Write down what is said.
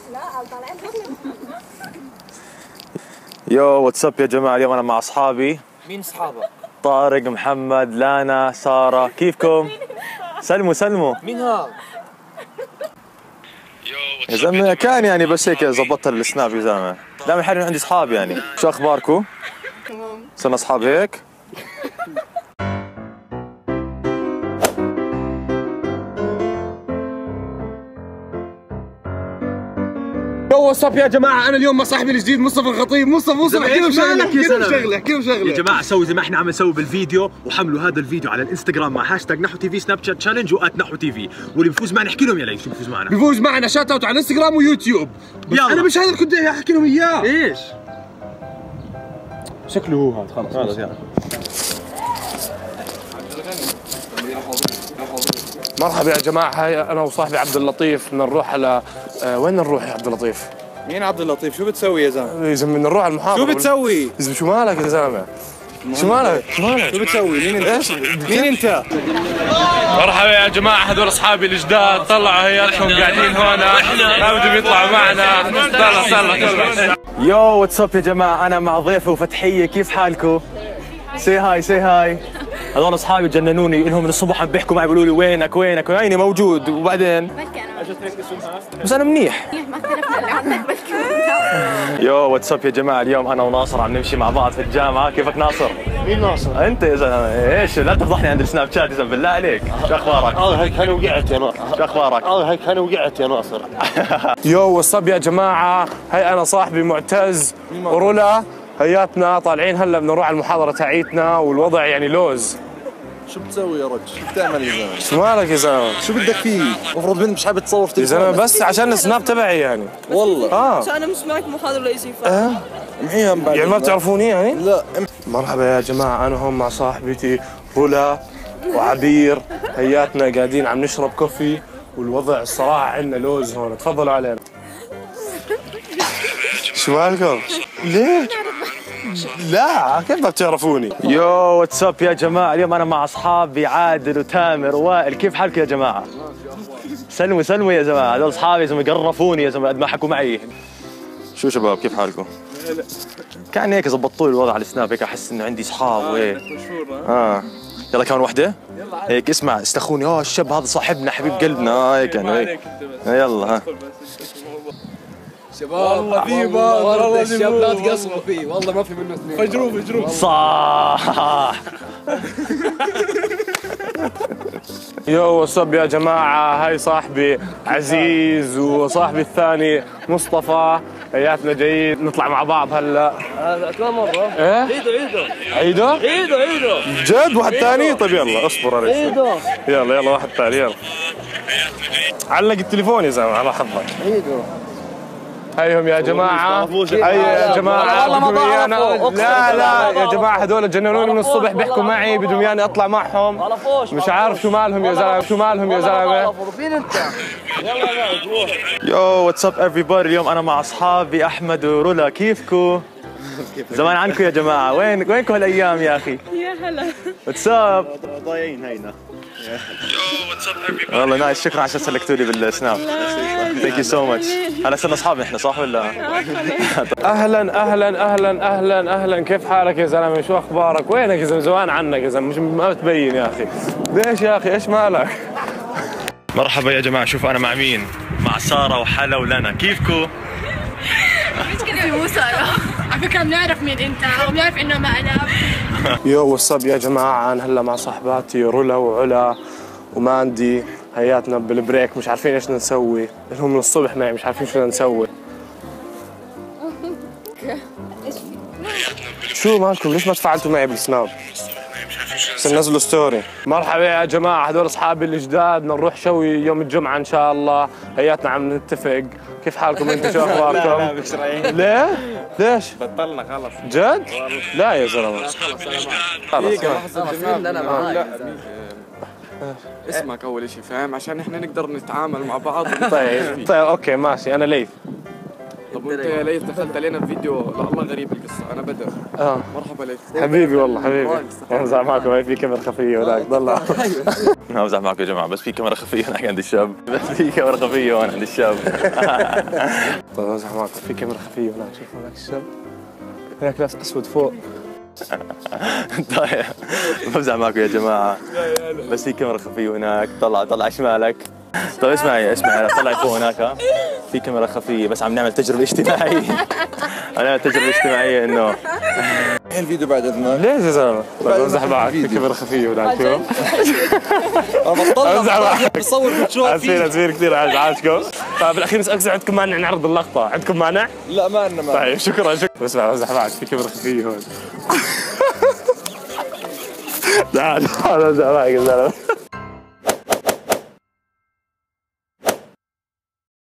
لا طالعين يو واتساب يا جماعة، اليوم أنا مع أصحابي. مين أصحابك؟ طارق، محمد، لانا، سارة، كيفكم؟ سلموا. مين هذا؟ يا زلمة كان يعني بس هيك زبطت السناب يا زلمة، دائما حالي عندي أصحاب يعني. شو أخباركم؟ تمام. صرنا أصحاب هيك؟ واتساب يا جماعه، انا اليوم مع صاحبي الجديد مصطفى الخطيب. مصطفى احكي له شغله يا جماعه سووا زي ما احنا عم نسوي بالفيديو، وحملوا هذا الفيديو على الانستغرام مع هاشتاج نحو تي في سناب شات تشالنج @نحو تي في، واللي بيفوز معنا احكي لهم يا ليش بيفوز معنا. بيفوز معنا شات اوت على الانستغرام ويوتيوب. بس يلا. انا مش هذا اللي كنت احكي لهم اياه. ايش؟ شكله هو هذا. خلص يلا. مرحبا يا جماعه، هاي انا وصاحبي عبد اللطيف بدنا نروح على وين نروح يا عبد اللطيف؟ مين عبد اللطيف؟ شو بتسوي يا زلمه؟ يا زلمه بدنا نروح على المحاضره. شو بتسوي؟ يا زلمه شو مالك يا زلمه؟ شو مالك؟ شو بتسوي؟ مين انت؟ ايش؟ مين انت؟ مرحبا يا جماعه، هذول اصحابي الجداد. طلعوا هياتهم قاعدين هون، ما بدهم يطلعوا معنا. طلع يو واتساب يا جماعة، أنا مع ضيفي وفتحية، كيف حالكم؟ سي هاي. هذول أصحابي جننوني، إنهم من الصبح عم بيحكوا معي بيقولوا لي وينك ويني موجود، وبعدين بلكي انا بس أنا منيح. ما اختلفنا اللي عندك بلكي. يو واتساب يا جماعة، اليوم أنا وناصر عم نمشي مع بعض في الجامعة. كيفك ناصر؟ مين ناصر؟ أنت يا زلمة إيش لا تفضحني عند السناب شات يا زلمة بالله عليك. شو أخبارك؟ هيك انا وقعت يا ناصر. شو أخبارك؟ هيك انا وقعت يا ناصر. يو واتساب يا جماعه، هي انا صاحبي معتز ورولا. هياتنا طالعين هلا بدنا نروح على المحاضره تاعيتنا، والوضع يعني لوز. شو بتسوي يا رجل؟ شو بتعمل يا زلمه؟ شو مالك يا زلمه؟ شو بدك فيه؟ المفروض بنت مش حابب تصور في يا زلمه بس عشان السناب تبعي يعني. والله عشان انا مش معك محاضره رئيسي محيها بعد. يعني ما بتعرفوني يعني؟ لا. مرحبا يا جماعه، انا هون مع صاحبتي رولا وعبير. هياتنا قاعدين عم نشرب كوفي، والوضع الصراحه عندنا لوز هون. تفضلوا علينا. شو مالكم؟ ليه؟ لا كيف ما بتعرفوني؟ يو واتساب يا جماعة، اليوم أنا مع أصحابي عادل وتامر ووائل. كيف حالكم يا جماعة؟ سلموا يا جماعة، هذول أصحابي يا زلمة قرفوني يا زلمة قد ما حكوا معي. شو شباب كيف حالكم؟ كان هيك زبطوا لي الوضع على السناب، هيك أحس إنه عندي أصحاب وهيك. يلا كمان وحدة؟ هيك اسمع استخوني، الشاب هذا صاحبنا حبيب قلبنا. هيك يعني هيك. يلا والله ديبا والله الشاب لا تقصروا فيه، والله ما في منه اثنين. فجروه صح. يو واتساب يا جماعة، هاي صاحبي عزيز وصاحبي الثاني مصطفى. هياتنا جايين نطلع مع بعض هلا. هذا كم مرة؟ ايه؟ عيدوا؟ عيدوا جد واحد ثاني؟ طيب يلا اصبر عليك. يلا واحد ثاني يلا. علق التليفون يا زلمة على حظك. هيهم يا جماعة، هي يا جماعة بدهم ايانا. لا يا جماعة، هذول جننوني من الصبح بيحكوا معي، بدهم اياني اطلع معهم. مش عارف شو مالهم يا زلمة. فين انت؟ يو واتساب everybody، اليوم أنا مع أصحابي أحمد ورولا. كيفكم؟ زمان عنكم يا جماعة، وينكم هالأيام يا أخي؟ يا هلا. واتساب ضايعين هينا. والله نايس، شكرا عشان سلكتوا لي بالسناب. ثانك يو سو ماتش. هلا صرنا اصحاب احنا صح ولا؟ اهلا، كيف حالك يا زلمه؟ شو اخبارك؟ وينك يا زلمه؟ زمان عنك يا زلمه، ما بتبين يا اخي. ليش يا اخي؟ ايش مالك؟ مرحبا يا جماعة، شوفوا أنا مع مين؟ مع سارة وحلا ولنا. كيفكم؟ المشكلة مو سارة، على فكرة بنعرف مين انت وبنعرف انه ما انا. يو واتساب يا جماعه، انا هلا مع صاحباتي رولا وعلا وماندي. هياتنا بالبريك مش عارفين ايش بدنا نسوي، هم من الصبح معي مش عارفين شو بدنا نسوي. شو مالكم؟ ليش ما تفاعلتوا معي بالسناب؟ ننزلوا ستوري. مرحبا يا جماعه، هذول اصحابي الجداد. بدنا نروح شوي يوم الجمعه ان شاء الله. هياتنا عم نتفق. كيف حالكم انتم؟ شو اخباركم؟ ليه؟ ليش؟ بطلنا خلص. جد؟ لا يا زلمه خلص. انا معاك. اسمك اول شيء فاهم، عشان احنا نقدر نتعامل مع بعض. طيب اوكي ماشي، انا ليث. طب وانت يا ليث دخلت علينا في فيديو؟ لا والله غريب القصه. انا بدر. مرحبا ليث. حبيبي والله حبيبي. انزع معكم، هاي في كاميرا خفيه وذاك ضل. امزح معكم يا جماعه، بس في كاميرا خفيه هناك عند الشاب، بس في كاميرا خفيه هون عند الشاب. طيب امزح معكم، في كاميرا خفيه هناك، شوفوا هناك الشاب، هناك ناس اسود فوق. طيب بمزح معكم يا جماعه، بس في كاميرا خفيه هناك، طلع شمالك. طيب اسمعي طلعي فوق هناك، في كاميرا خفيه، بس عم نعمل تجربه اجتماعيه. عم نعمل تجربه اجتماعيه انه الفيديو بعد اذنك. ليش يا زلمه؟ بمزح معك، في كاميرا خفيه هناك. بمزح معك بصور بتشوف اسفين كثير عاجبكم. طيب بالاخير نسالك اذا عندكم مانع نعرض اللقطه، عندكم مانع؟ لا ما عندنا مانع. طيب شكرا. اسمع بمزح معك، في كاميرا خفيه هون. تعال بمزح معك يا زلمه.